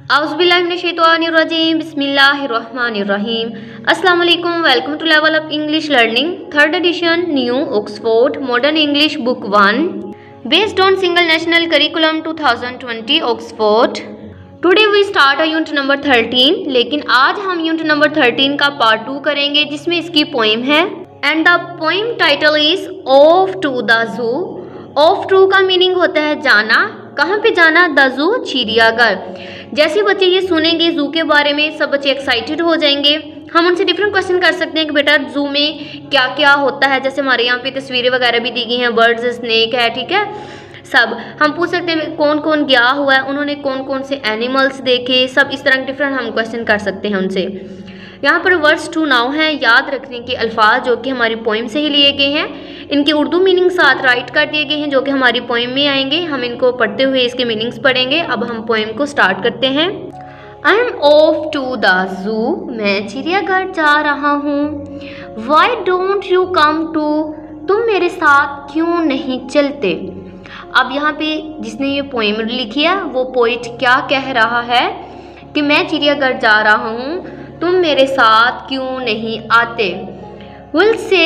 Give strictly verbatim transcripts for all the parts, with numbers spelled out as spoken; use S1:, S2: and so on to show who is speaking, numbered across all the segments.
S1: औज़ुबिल्लाहिमिनश्शैतानिर्रजीम बिस्मिल्लाहिर्रहमानिर्रहीम। अस्सलाम वालेकुम, welcome to level up English learning third edition new Oxford modern English book one based on single national curriculum two thousand twenty Oxford. Today we start a unit number thirteen, लेकिन आज हम unit number thirteen का part two करेंगे जिसमें इसकी poem है and the poem title is off to the zoo. Off to का meaning होता है जाना। कहाँ पे जाना? द जू, चिड़ियाघर। जैसे बच्चे ये सुनेंगे जू के बारे में, सब बच्चे एक्साइटेड हो जाएंगे। हम उनसे डिफरेंट क्वेश्चन कर सकते हैं कि बेटा जू में क्या क्या होता है। जैसे हमारे यहाँ पे तस्वीरें वगैरह भी दी गई हैं, बर्ड्स, स्नेक है, ठीक है, सब हम पूछ सकते हैं कौन कौन गया हुआ है, उन्होंने कौन कौन से एनिमल्स देखे, सब इस तरह के डिफरेंट हम क्वेश्चन कर सकते हैं उनसे। यहाँ पर वर्ड्स टू नाउ हैं, याद रखने के अल्फाज जो कि हमारी पोइम से ही लिए गए हैं। इनके उर्दू मीनिंग साथ राइट कर दिए गए हैं जो कि हमारी पोइम में आएंगे। हम इनको पढ़ते हुए इसके मीनिंग्स पढ़ेंगे। अब हम पोइम को स्टार्ट करते हैं। I am off to the zoo, मैं चिड़ियाघर जा रहा हूँ। Why don't you come too, तुम मेरे साथ क्यों नहीं चलते। अब यहाँ पे जिसने ये पोइम लिखी है वो पोइट क्या कह रहा है कि मैं चिड़ियाघर जा रहा हूँ, तुम मेरे साथ क्यों नहीं आते। विल से,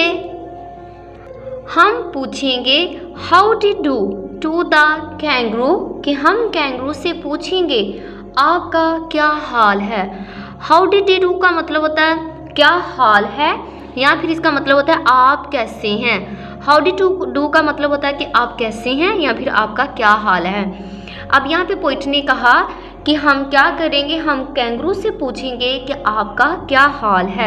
S1: हम पूछेंगे how did do to the kangaroo, कि हम कैंगरू से पूछेंगे आपका क्या हाल है। हाउ डिड डू का मतलब होता है क्या हाल है, या फिर इसका मतलब होता है आप कैसे हैं। हाउ डिड डू का मतलब होता है कि आप कैसे हैं या फिर आपका क्या हाल है। अब यहाँ पे पोइट ने कहा कि हम क्या करेंगे, हम कैंगरू से पूछेंगे कि आपका क्या हाल है।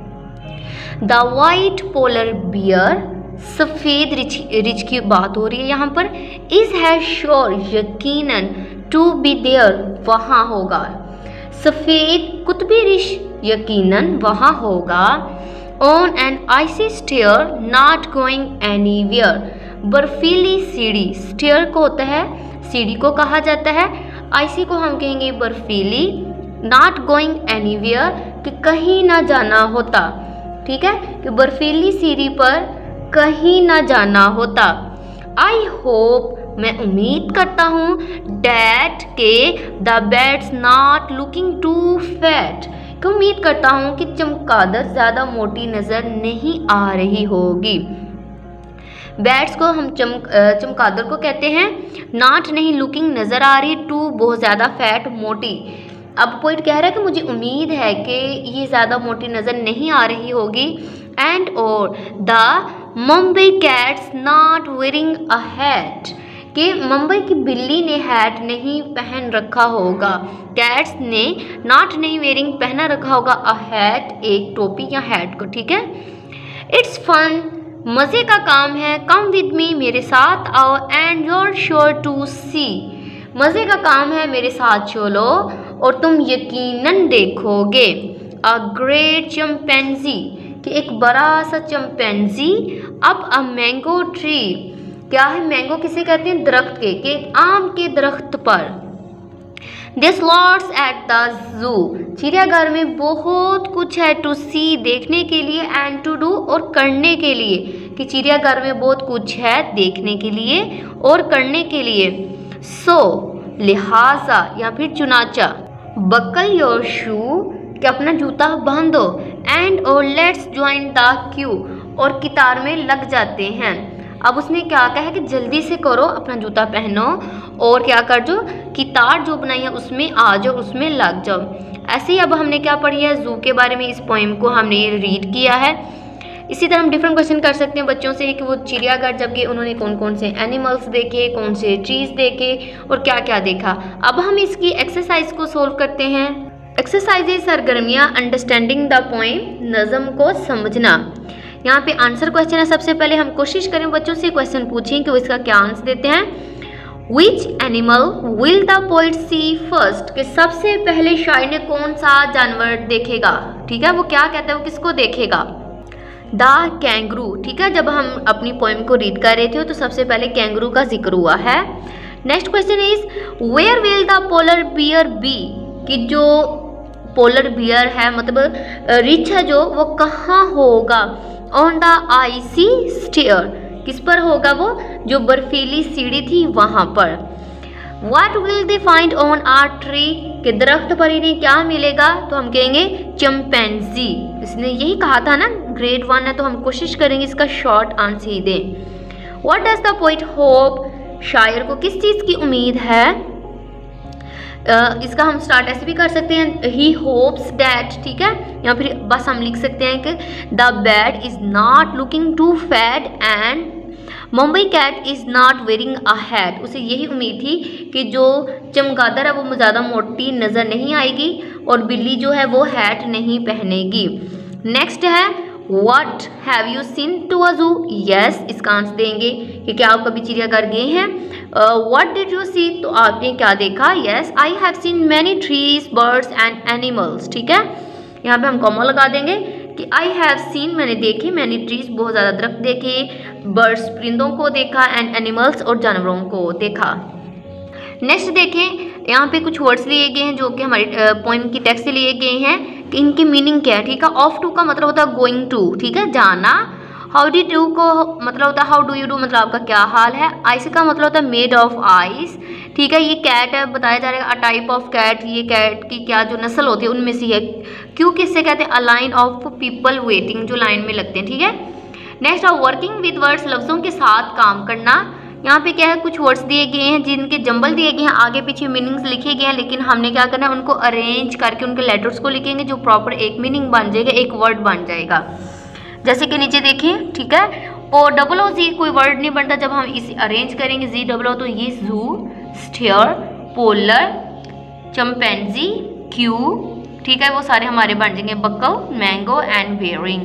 S1: द वाइट पोलर बियर, सफ़ेद रिछ रिछ की बात हो रही है यहाँ पर। इज है श्योर, यकीनन, टू बी देयर, वहाँ होगा। सफ़ेद कुतबी रिछ यकीनन वहाँ होगा। On an icy stair, not going anywhere, बर्फीली सीढ़ी। स्टेयर को होता है, सीढ़ी को कहा जाता है। आइसी को हम कहेंगे बर्फीली। नॉट गोइंग एनीवेयर, कि कहीं ना जाना होता, ठीक है, कि बर्फीली सीढ़ी पर कहीं ना जाना होता। आई होप, मैं उम्मीद करता हूँ, डैट के the bat's not looking too fat, कि उम्मीद करता हूँ कि चमगादड़ ज़्यादा मोटी नज़र नहीं आ रही होगी। बैट्स को हम चम चमगादड़ को कहते हैं। नॉट नहीं, लुकिंग नज़र आ रही, टू बहुत ज़्यादा, फैट मोटी। अब पॉइंट कह रहा है कि मुझे उम्मीद है कि ये ज़्यादा मोटी नज़र नहीं आ रही होगी। एंड और the Mumbai cat's not wearing a hat, कि मुंबई की बिल्ली ने हैट नहीं पहन रखा होगा। कैट्स ने नॉट नहीं वेयरिंग पहना रखा होगा अ हैट, एक टोपी या हैट को, ठीक है। इट्स फन, मज़े का काम है। कम विद मी, मेरे साथ आओ। And you're sure to see, मज़े का काम है, मेरे साथ चलो और तुम यकीनन देखोगे। अ ग्रेट चिंपैंजी, कि एक बड़ा सा चिंपैंजी। अब अ मैंगो ट्री, क्या है मैंगो किसे कहते हैं? दरख्त के, कि आम के दरख्त पर। This lots at the zoo, चिड़ियाघर में बहुत कुछ है। टू सी, देखने के लिए। एंड टू डू, और करने के लिए, कि चिड़ियाघर में बहुत कुछ है देखने के लिए और करने के लिए। सो so, लिहाजा या फिर चुनाचा। बकल योर शू, कि अपना जूता बांधो। एंड और लेट्स ज्वाइन द क्यू, और कतार में लग जाते हैं। अब उसने क्या कहा है कि जल्दी से करो, अपना जूता पहनो और क्या कर जो कितार जो बनाई है उसमें आ जाओ, उसमें लग जाओ। ऐसे ही अब हमने क्या पढ़ी है जू के बारे में, इस पोइम को हमने रीड किया है। इसी तरह हम डिफरेंट क्वेश्चन कर सकते हैं बच्चों से कि वो चिड़ियाघर जब गए उन्होंने कौन कौन से एनिमल्स देखे, कौन से ट्रीज देखे और क्या क्या देखा। अब हम इसकी एक्सरसाइज को सोल्व करते हैं। एक्सरसाइजेज सरगर्मियाँ, अंडरस्टैंडिंग द पोइम, नज़म को समझना। यहाँ पे आंसर क्वेश्चन है। सबसे पहले हम कोशिश करें बच्चों से क्वेश्चन पूछें कि वो इसका क्या आंसर देते हैं। Which animal will the poet see first, कि सबसे पहले शायर ने कौन सा जानवर देखेगा, ठीक है, वो क्या कहता है, वो किसको देखेगा। द कैंगरू, ठीक है, जब हम अपनी पोइम को रीड कर रहे थे तो सबसे पहले कैंगरू का जिक्र हुआ है। Next question is where will the polar bear be, कि जो पोलर बियर है मतलब रिच है जो, वो कहाँ होगा। ऑन द आइसी स्टेयर, किस पर होगा वो, जो बर्फीली सीढ़ी थी वहाँ पर। What will they find on a tree? कि दरख्त पर इन्हें क्या मिलेगा, तो हम कहेंगे चिंपैंजी। इसने यही कहा था ना, ग्रेड वन है तो हम कोशिश करेंगे इसका शॉर्ट आंसर ही दें। What does the poet hope? शायर को किस चीज़ की उम्मीद है? uh, इसका हम स्टार्ट ऐसे भी कर सकते हैं, he hopes that, ठीक है, या फिर बस हम लिख सकते हैं कि the bat is not looking too fat and Mumbai cat is not wearing a hat. उसे यही उम्मीद थी कि जो चमगादड़ है वो ज़्यादा मोटी नज़र नहीं आएगी और बिल्ली जो है वो हैट नहीं पहनेगी। नेक्स्ट है what have you seen to a zoo? Yes, इसका आंसर देंगे कि क्या आप कभी चिड़ियाघर गए हैं। What did you see? तो आपने क्या देखा? Yes, I have seen many trees birds and animals. ठीक है, यहाँ पे हम कॉमा लगा देंगे कि आई हैव सीन, मैंने देखे, मैनी ट्रीज बहुत ज़्यादा दरख्त देखे, बर्ड्स परिंदों को देखा, एंड एनिमल्स और जानवरों को देखा। नेक्स्ट देखें, यहाँ पे कुछ वर्ड्स लिए गए हैं जो कि हमारी पोएम की टेक्स्ट से लिए गए हैं कि इनकी मीनिंग क्या है। ठीक है, ऑफ टू का मतलब होता है गोइंग टू, ठीक है, जाना। हाउ डी डू को मतलब होता है हाउ डू यू डू, मतलब आपका क्या हाल है। आइस का मतलब होता है मेड ऑफ आइस। ठीक है, ये कैट है, बताया जा रहा है अ टाइप ऑफ कैट, ये कैट की क्या जो नस्ल होती है उनमें से है। क्यों किससे कहते हैं? A line of people waiting, जो लाइन में लगते हैं। ठीक है, नेक्स्ट है वर्किंग विद वर्ड्स, लफ्ज़ों के साथ काम करना। यहाँ पे क्या है, कुछ वर्ड्स दिए गए हैं जिनके जंबल दिए गए हैं, आगे पीछे मीनिंग्स लिखे गए हैं, लेकिन हमने क्या करना है उनको अरेंज करके उनके लेटर्स को लिखेंगे जो प्रॉपर एक मीनिंग बन जाएगा, एक वर्ड बन जाएगा। जैसे कि नीचे देखें, ठीक है, और डबल ओ जी कोई वर्ड नहीं बनता जब हम इसे अरेंज करेंगे, जी डबल ओ, तो ये जू, स्टेयर, पोलर, चिंपैंजी, क्यू, ठीक है, वो सारे हमारे बन जाएंगे buckle, mango and bearing.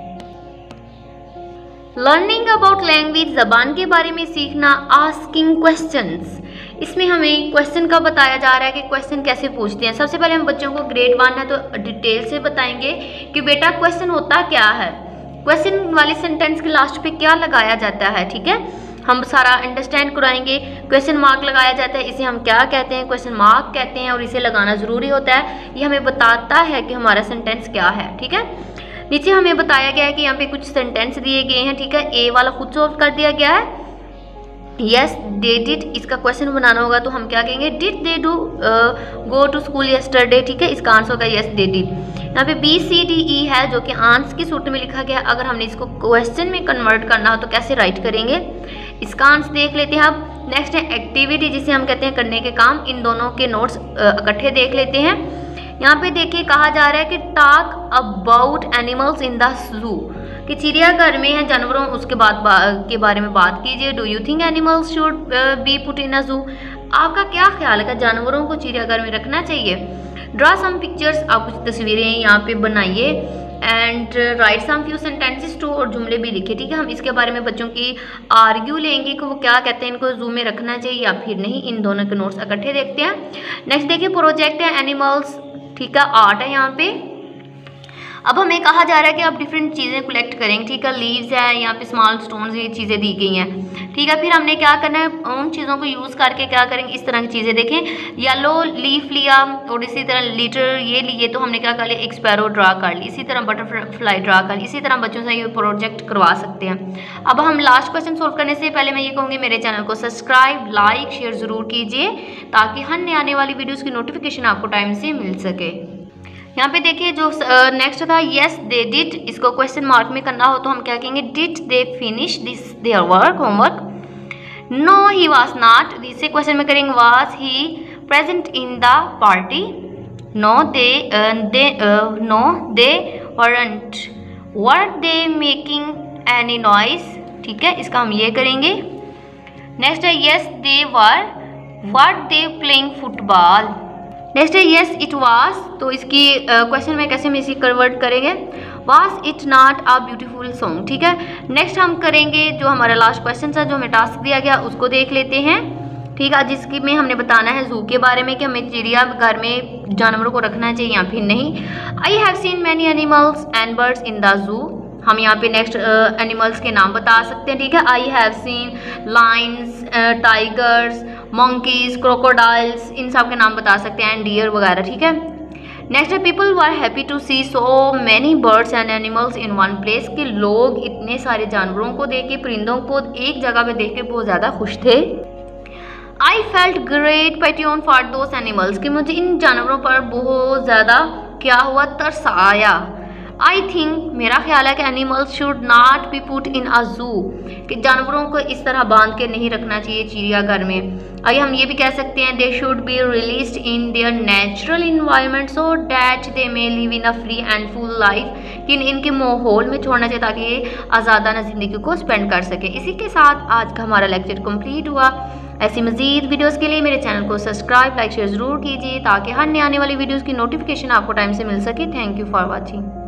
S1: Learning about language, जबान के बारे में सीखना। आस्किंग क्वेश्चंस, इसमें हमें क्वेश्चन का बताया जा रहा है कि क्वेश्चन कैसे पूछते हैं। सबसे पहले हम बच्चों को ग्रेड वन है तो डिटेल से बताएंगे कि बेटा क्वेश्चन होता क्या है, क्वेश्चन वाले सेंटेंस के लास्ट पे क्या लगाया जाता है। ठीक है, हम सारा अंडरस्टैंड कराएंगे। क्वेश्चन मार्क लगाया जाता है, इसे हम क्या कहते हैं? क्वेश्चन मार्क कहते हैं, और इसे लगाना ज़रूरी होता है, ये हमें बताता है कि हमारा सेंटेंस क्या है। ठीक है, नीचे हमें बताया गया है कि यहाँ पे कुछ सेंटेंस दिए गए हैं। ठीक है, ए वाला खुद सोल्व कर दिया गया है, यस दे डिड, इसका क्वेश्चन बनाना होगा तो हम क्या कहेंगे? Did they do go to school yesterday. ठीक है, इसका आंसर होगा यस दे डिड। यहाँ पे बी सी डी ई है जो कि आंसर की सूत्र में लिखा गया है। अगर हमने इसको क्वेश्चन में कन्वर्ट करना हो तो कैसे राइट करेंगे, इसका आंसर देख लेते हैं अब। नेक्स्ट है एक्टिविटी, जिसे हम कहते हैं करने के काम। इन दोनों के नोट्स इकट्ठे देख लेते हैं। यहाँ पे देखिए कहा जा रहा है कि talk about animals in the zoo, कि चिड़ियाघर में है जानवरों उसके बाद के बारे में बात कीजिए। Do you think animals should be put in a zoo, आपका क्या ख्याल है कि जानवरों को चिड़ियाघर में रखना चाहिए। ड्रा सम पिक्चर्स, आप कुछ तस्वीरें यहाँ पे बनाइए। And write some few sentences too, और जुमले भी लिखे। ठीक है, हम इसके बारे में बच्चों की आर्ग्यू लेंगे कि वो क्या कहते हैं, इनको जू में रखना चाहिए या फिर नहीं। इन दोनों के नोट्स इकट्ठे देखते हैं। नेक्स्ट देखिए प्रोजेक्ट है एनिमल्स, ठीक है, आर्ट है यहाँ पे। अब हमें कहा जा रहा है कि आप डिफरेंट चीज़ें कलेक्ट करेंगे। ठीक है, लीव्स है, यहाँ पे स्मॉल स्टोन्स, ये चीज़ें दी गई हैं। ठीक है, फिर हमने क्या करना है, उन चीज़ों को यूज़ करके क्या करेंगे, इस तरह की चीज़ें देखें। येलो लीफ लिया और इसी तरह लीटर ये लिए, तो हमने क्या कर लिया, एक स्पैरो ड्रा कर ली। इसी तरह बटरफ्लाई ड्रा कर ली। इसी तरह बच्चों से ये प्रोजेक्ट करवा सकते हैं। अब हम लास्ट क्वेश्चन सोल्व करने से पहले मैं ये कहूँगी मेरे चैनल को सब्सक्राइब, लाइक, शेयर ज़रूर कीजिए ताकि हर नए आने वाली वीडियोज़ की नोटिफिकेशन आपको टाइम से मिल सके। यहाँ पे देखिए जो नेक्स्ट था यस दे डिड, इसको क्वेश्चन मार्क में करना हो तो हम क्या कहेंगे, did they finish this their work, homework. No he was not, इसे क्वेश्चन में करेंगे was he present in the party. No they they no they weren't, were they making any noise. ठीक है, इसका हम ये करेंगे। नेक्स्ट है yes they were, were they playing football. Next है यस इट वाज, तो इसकी क्वेश्चन uh, में कैसे हम इसी कन्वर्ट करेंगे, was it not a beautiful song. ठीक है, नेक्स्ट हम करेंगे जो हमारा लास्ट क्वेश्चन था, जो हमें टास्क दिया गया उसको देख लेते हैं। ठीक है, जिसकी में हमने बताना है जू के बारे में कि हमें चिड़िया घर में जानवरों को रखना चाहिए या फिर नहीं। I have seen many animals and birds in the zoo, हम यहाँ पे नेक्स्ट एनिमल्स uh, के नाम बता सकते हैं। ठीक है, I have seen lions, tigers, monkeys, crocodiles, इन सब के नाम बता सकते हैं, एंड डियर वगैरह। ठीक है, नेक्स्ट है people were happy to see so many birds and animals in one place, कि लोग इतने सारे जानवरों को देख के, परिंदों को एक जगह पे देख के बहुत ज़्यादा खुश थे। I felt great pity for those animals, कि मुझे इन जानवरों पर बहुत ज़्यादा क्या हुआ, तरस आया। आई थिंक, मेरा ख्याल है कि animals should not be put in a zoo, कि जानवरों को इस तरह बांध के नहीं रखना चाहिए चिड़ियाघर में। आइए हम ये भी कह सकते हैं they should be released in their natural environment so that they may live in a free and full life, कि इनके माहौल में छोड़ना चाहिए ताकि ये आज़ादाना ज़िंदगी को स्पेंड कर सके। इसी के साथ आज का हमारा लेक्चर कंप्लीट हुआ। ऐसी मज़ीद वीडियोस के लिए मेरे चैनल को सब्सक्राइब लाइक शेयर ज़रूर कीजिए ताकि हर नए आने वाली वीडियोस की नोटिफिकेशन आपको टाइम से मिल सके। Thank you for watching.